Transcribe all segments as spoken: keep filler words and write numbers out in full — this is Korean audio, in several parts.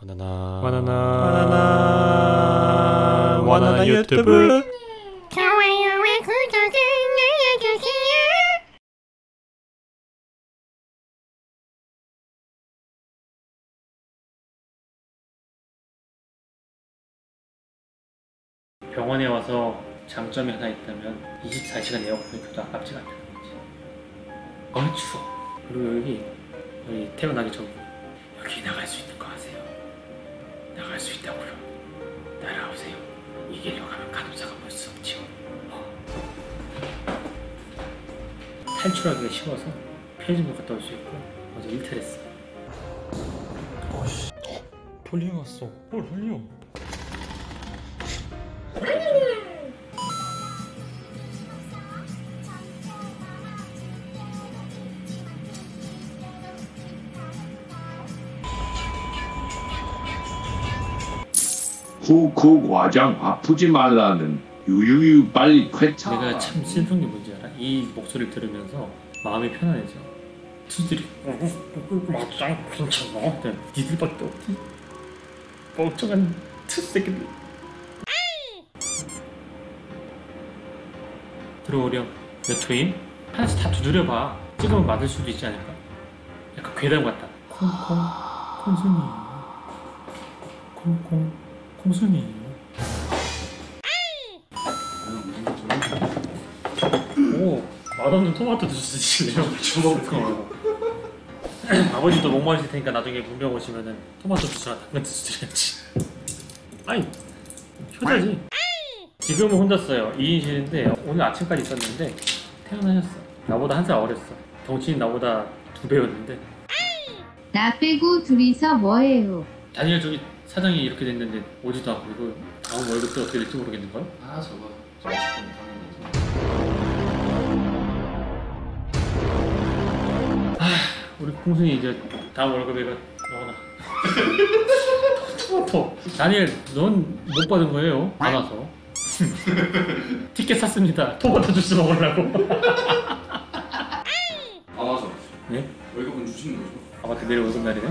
바나나 바나나 바나나 바나나 유튜브 좋아요와 구독을 눌러주세요. 병원에 와서 장점이 하나 있다면 이십사 시간 에어컨을 켜도 아깝지가 않다는 거지. 너무 추워. 그리고 여기 여기 태어나기 전 여기 나갈 수 있는 거 아세요? 나갈 수 있다고요. 따라오세요. 이 길로 가면 간호사가 볼 수 없지요. 어. 탈출하기가 쉬워서 편의점도 갔다 올 수 있고 어제 일탈했어. 어씨 폴링 왔어. 뭘 폴링? 후크 과장 아프지 말라는 유유유 빨리 쾌차. 내가 참 슬픈 게 뭔지 알아? 이 목소리를 들으면서 마음이 편안해져. 투들이 맞짱 괜찮아? 니들밖에 없지? 멍청한 투새끼들. 들어오렴. 몇 호임? 하나씩 다 두드려봐. 찍으면 맞을 수도 있지 않을까? 약간 괴담 같다. 콩콩 콩순이 콩콩 콩순이. 오, 맛없는 토마토 주스실래요? 주먹. 아버지도 목 마실 테니까 나중에 문병 오시면은 토마토 주스랑 당근 주스 드려야지. 아니, 효자지. 지금은 혼자 써요. 이 인실인데 오늘 아침까지 있었는데 퇴근하셨어. 나보다 한 살 어렸어. 덩치는 나보다 두 배였는데. 나 빼고 둘이서 뭐해요? 다니엘 저기 사장이 이렇게 됐는데 오지도 않고 이거 다음 월급 때 어떻게 될지 모르겠는걸? 아 저거 저거 당연히 우리 콩순이 이제 다음 월급에 이거 넣어놔. 토마토. 다니엘 넌 못 받은 거예요? 안 와서. 티켓 샀습니다. 토마토 주스 먹으려고. 아 맞아. 네? 월급은 주시는 거죠? 아 맞다, 내일 월급 날이네.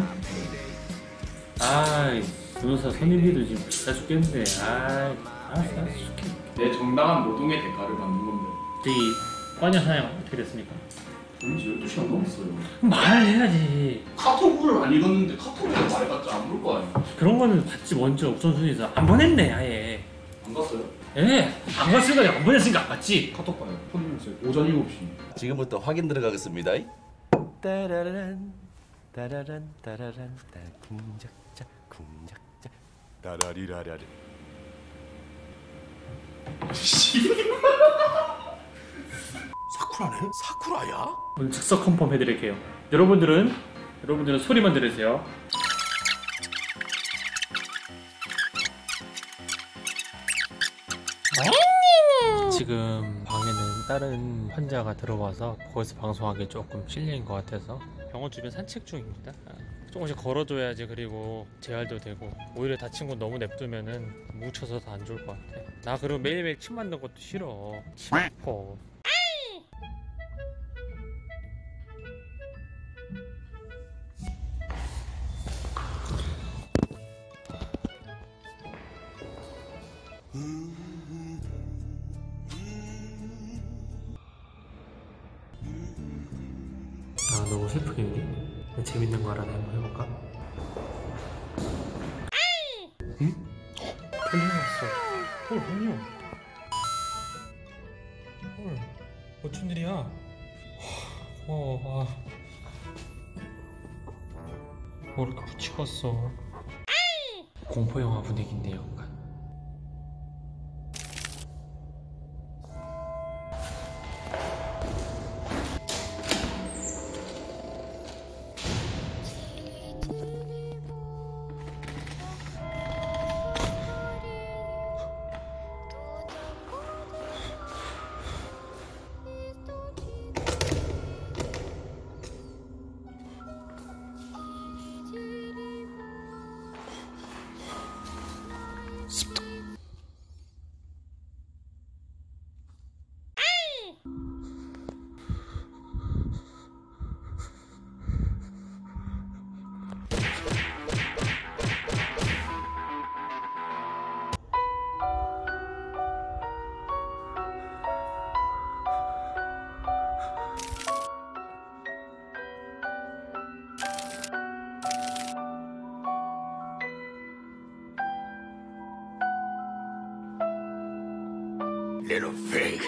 아이 변호사 선임비도 지금 비싸 죽겠는데. 아이 알았어 알았어 줄게. 내 정당한 노동의 대가를 받는 건데. 저기 과년 사양 어떻게 됐습니까? 본지 열두 시간 넘었어요. 말을 해야지. 카톡을 안 읽었는데 카톡에 말해봤자 안 볼 거 아니야. 그런 거는 받지 먼저 우선순위에서 안 보냈네 아예. 안 갔어요? 예, 안 갔으니까 안 보냈으니까 안 갔지. 카톡 봐요. 폰 오전 일곱 시. 지금부터 확인 들어가겠습니다. 따라란 따라란 따라란 따 쿵작자 쿵작자 따라리라라리. 사쿠라네? 사쿠라야? 오늘 즉석 컨펌 해드릴게요. 여러분들은 여러분들은 소리만 들으세요. 지금 방에는 다른 환자가 들어와서 거기서 방송하기 조금 실례인 것 같아서 병원 주변 산책 중입니다. 조금씩 걸어줘야지. 그리고 재활도 되고. 오히려 다친 곳 너무 냅두면은 뭉쳐서 더 안 좋을 것 같아. 나 그리고 매일매일 침 맞는 것도 싫어. 침 아파. 아 너무 슬프겠네. 재밌는 거 하나 한번 해볼까? 응? 폴링 왔어. 헐 폴링. 헐 어쩐 일이야? 고마워. 아. 뭐 이렇게 붙이고 왔어. 공포영화 분위기인데 약간. little pig.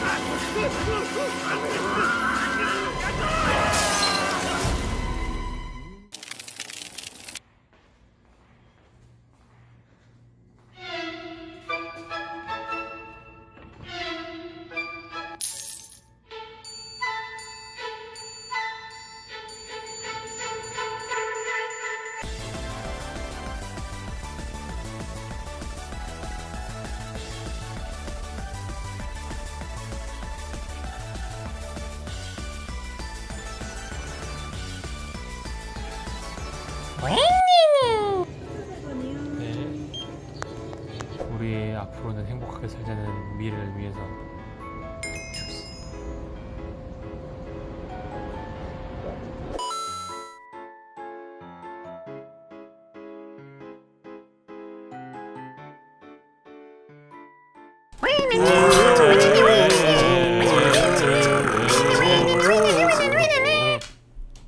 네. 우리 앞으로는 행복하게 살자는 미래를 위해서. Wait a minute.